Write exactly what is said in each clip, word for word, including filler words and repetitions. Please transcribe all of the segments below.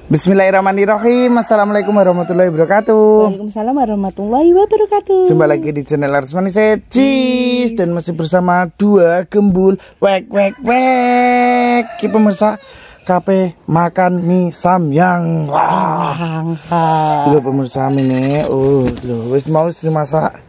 Bismillahirrahmanirrahim. Assalamualaikum warahmatullahi wabarakatuh. Waalaikumsalam warahmatullahi wabarakatuh. Jumpa lagi di channel Larsmani Secis dan masih bersama dua gembul wek wek wek. Ki pemirsa kape makan mie samyang. Wah. Itu pemirsa ini. Oh, loh, wis mau dimasak.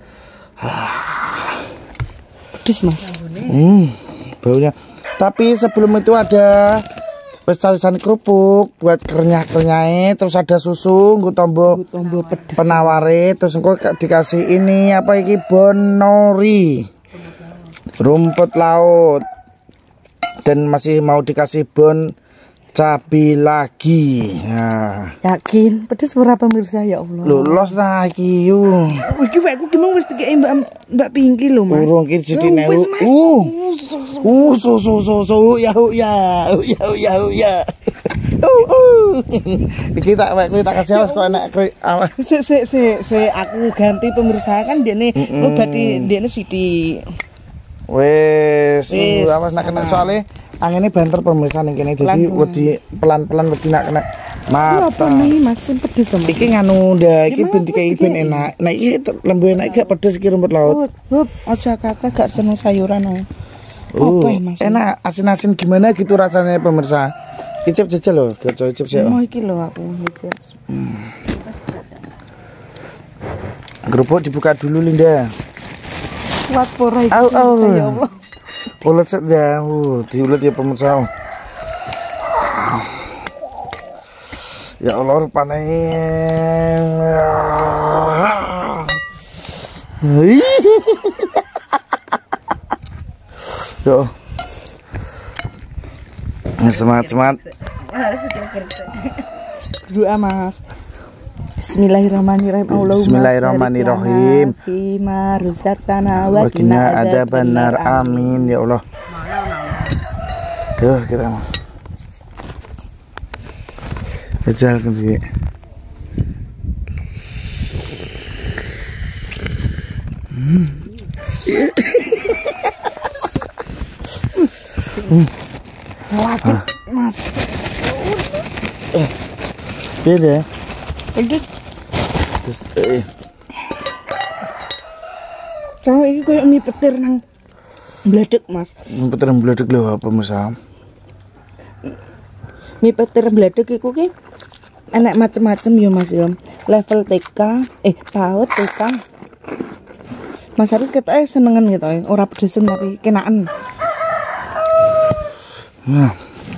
Pedes, Mas. Hmm, baunya. Tapi sebelum itu ada pesawisan kerupuk buat kerenyah-kerenyahnya, terus ada susu, nggo tombo penaware, terus engko dikasih ini apa iki bonori, rumput laut, dan masih mau dikasih bon cabai lagi. Nah. Yakin pedes ora pemirsa ya Allah. Lolos lah iki yo. Iki wekku ki mau wis dikeki Mbak Mbak Pinky lho, Mas. Urung ki sidine. Uh. Uh, so so so so ya ya ya ya ya. Uh uh. Iki tak wekku tak kasih awas kok enak awak. Sik sik sik sik aku ganti pemirsa kan dene obat dene sithik. Wes, awas nak kena soalnya anginnya banter pemirsa ning kene dadi wedi pelan-pelan wedi nak kena mata. Apa nih Mas pedes sama? Iki nganu ndak iki ben dikai ben enak. Nek iki lembu enak gak pedes iki rumput laut. Hup, aja kata gak seneng sayuran oh. Uh, apa ya Mas? Enak asin-asin gimana gitu rasanya pemirsa. Icip jajal loh, gak coba icip sih. Mau iki lho aku icip. Hmm. Kerupuk dibuka dulu Linda. Kuat pora iki. Au au. Ya Allah. Ulet saja, uh, diulet ya pemirsa. Ya Allah rupanya. Yo. Semangat semangat. Doa Mas. Bismillahirrahmanirrahim. Bismillahirrahmanirrahim. Fima rusatana wa Wakina ada benar, amin ya Allah. Tuh kita mau. Kejalkan sih. Hmm. Hmm. Lagi Mas. Eh. Beda. Pedes. Terus eh. Cowok ini kayak mie petir nang bledek Mas. Mie petir bledek lho apa Mas? Mie petir bledek iku ki enak macem-macem ya Mas ya. Level T K, eh PAUD T K. Mas Haris ketoke senengen gitu ya. Ora pedesen tapi kenaan. Nah.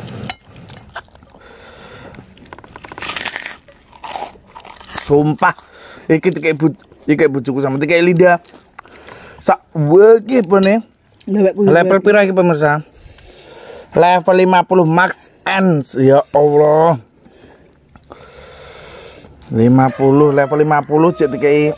Sumpah, iki kayak bu, iki kayak bujuku sama kayak Linda. Sak wegi pone. Level pira iki pemirsa? Level lima puluh max ends ya Allah. lima puluh level lima puluh cek dikai.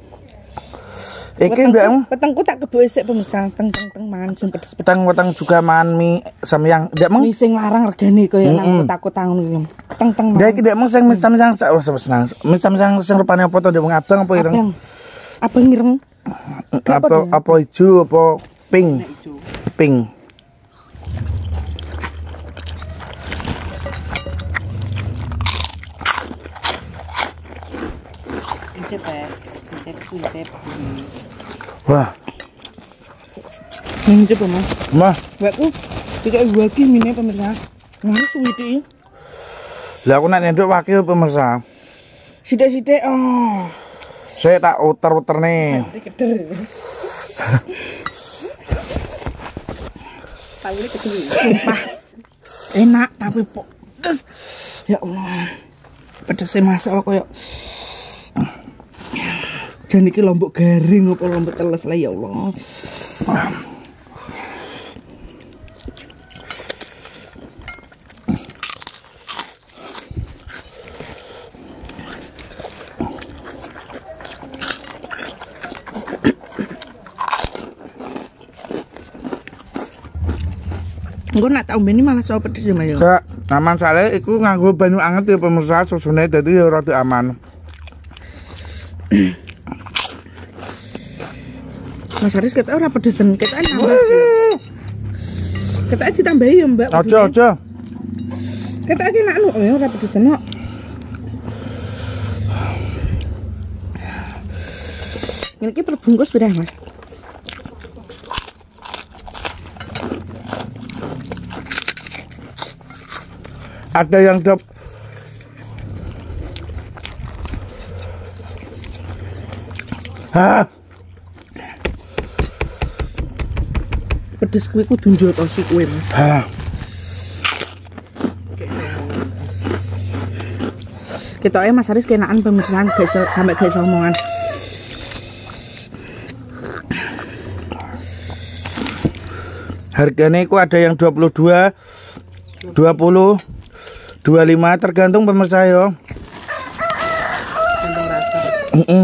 Iki ndak petengku tak kebo sik pemirsa, teng teng teng mangan sing pedes-pedes. Peteng-peteng juga mangan mie samyang. Ndak meng sing larang regane kaya nang kota-kota ngono iki. Teng teng. Ndak iki ndak meng sing samyang sak ora senang. Mie samyang sing rupane apa to ndak meng abang apa ireng? Abang ireng. Apa apa ijo apa pink? Pink. Icip ya. Icip icip. Wah. Ini coba Mas. Mah. Wekku tidak wagi mine pemirsa. Ngono suwiti. Lah aku nek nduk wakil pemirsa. Sithik-sithik oh. Saya tak uter-uter nih. Sumpah. Enak tapi pedes. Ya Allah. Pedesnya masalah koyo. Jan iki lombok garing apa lombok teles lah ya Allah. Engko nak tak ombeni malah cowok pedes ya Mas. Gak, aman soalnya iku nganggo banyu anget ya pemirsa, susune dadi ya rada aman. Mas Haris ketok ora pedesen, ketok nambah. Ketok ditambahi ya Mbak. Aja aja. Ketok iki nak anu ora pedesen kok. Ini ki perbungkus berapa, Mas? Ada yang dap Hah. Pedes kuwi kudu njotosi kuwi, Mas. Hah. Ketoke Mas Haris kenaan pemikiran gak iso sampai gak iso omongan. Harganya itu ada yang dua puluh dua, dua puluh, dua puluh lima tergantung pemirsa yo. Gantung rasa. Heeh.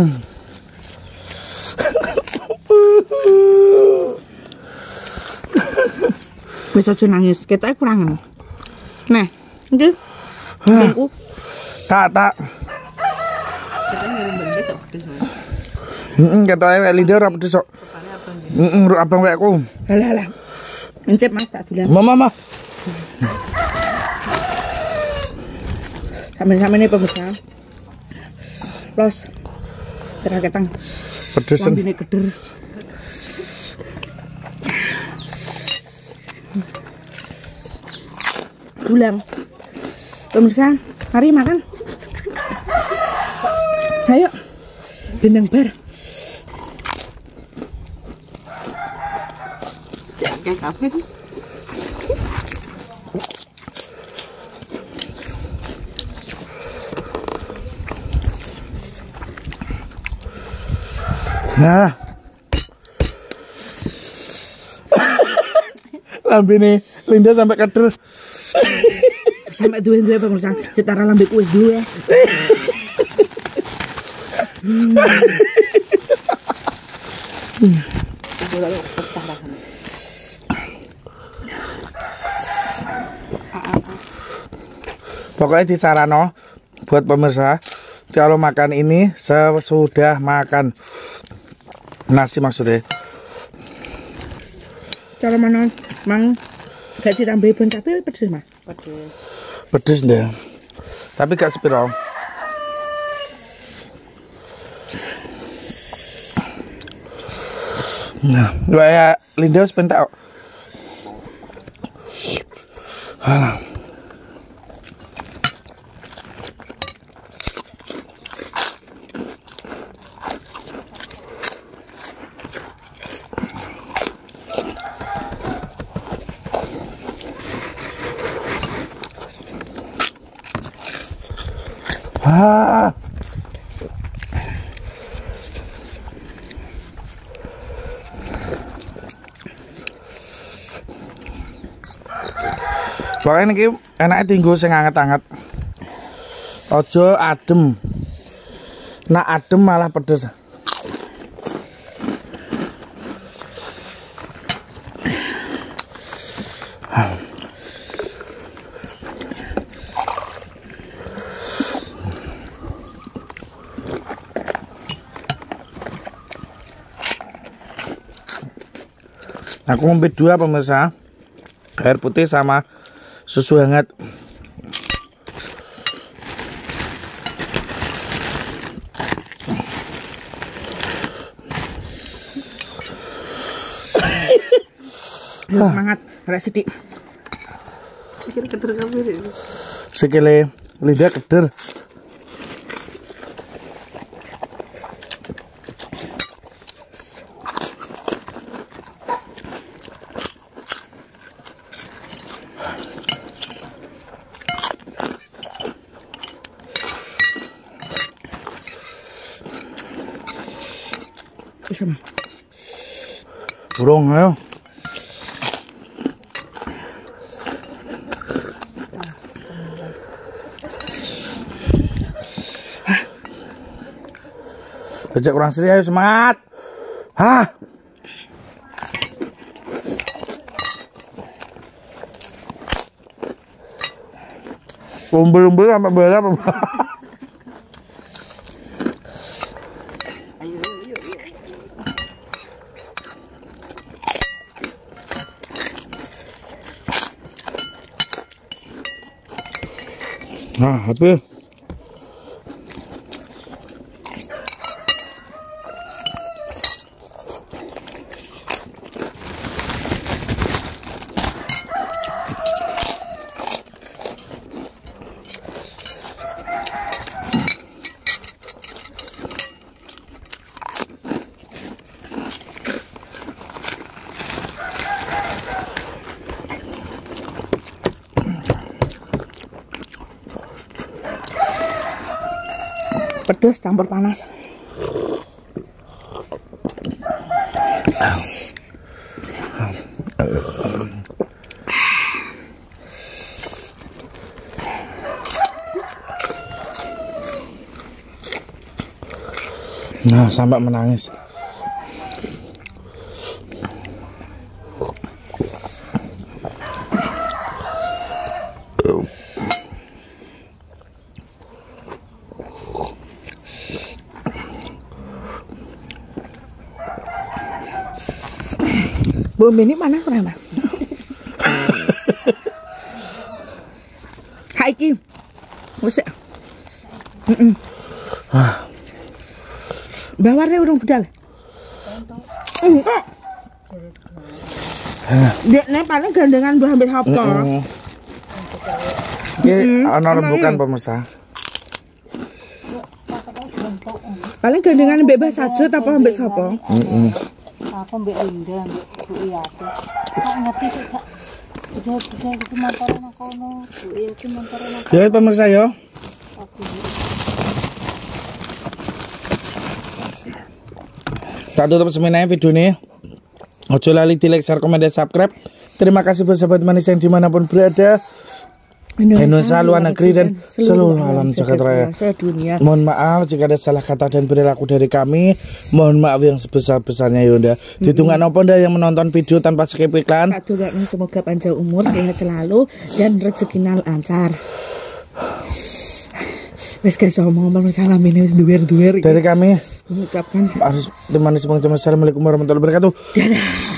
Wis aja nangis, ketoke kurangan. Nah, iki. Aku Tak tak. ketoke ngirim-ngirim tok pedes. Heeh, ketoke wek lidah ora pedes kok. Heeh, abang wekku. Halah halah. Encep Mas tak dolan. Mama mama. Sampe-sampe ini pemirsa. Los. Teraketang. Pedesen. Lambine geder. Dulang. Pemirsa, mari makan. Ayo. Bintang bar. Kayak kafe. Nah. Lambene Linda sampai keder. Sampai duwe-duwe pemirsa, setara lambe kuwi duwe. Hmm. Hmm. Pokoknya disarano buat pemirsa kalau makan ini sesudah makan nasi maksudnya. Kalau mana mang gak ditambahi ban tapi pedes Mas. Pedes. Pedes deh. Tapi gak sepiro. Nah, kayak Linda sebentar. Halah. Ah. Pokoknya ini enaknya tinggal sing anget-anget. Ojo adem. Nak adem malah pedes. Aku ngombe dua pemirsa, air putih sama susu hangat. Ayo semangat, rek sithik. Sikile keder kabeh. Sikile lidah keder. Sama. Burung ayo. Bejak kurang seri ayo semangat. Hah. Umbul-umbul sampai berapa? Nah, habis. Pedes campur panas. Nah, sampai menangis. Bu ini mana kenapa? Hai Kim, wes. Heeh. Bawarnya urung bedal. Enggak. Dekne paling gandengan mbah ambek sapa? Iki ana rembukan pemirsa. Paling gandengan mbek Mbah Sajud apa ambek sapa? Heeh. Aku mbek Linda, mbek Bu Iyati. Kok ngerti kok sudah sudah itu motoran aku ono, Bu Iyati motoran aku. Ya pemirsa yo. Tak tutup semenanya video ini. Ojo lali di like, share, komen, dan subscribe. Terima kasih buat sahabat manis yang dimanapun berada, Indonesia, luar negeri, dan seluruh alam jagat raya. Mohon maaf jika ada salah kata dan perilaku dari kami. Mohon maaf yang sebesar-besarnya Yunda. Ditunggu nopo ndak yang menonton video tanpa skip iklan. Semoga panjang umur, sehat selalu, dan rezekinya lancar. Wes guys, ngomong-ngomong salam ini wis duwer-duwer. Dari kami mengucapkan harus teman-teman. Assalamualaikum warahmatullahi wabarakatuh. Dadah.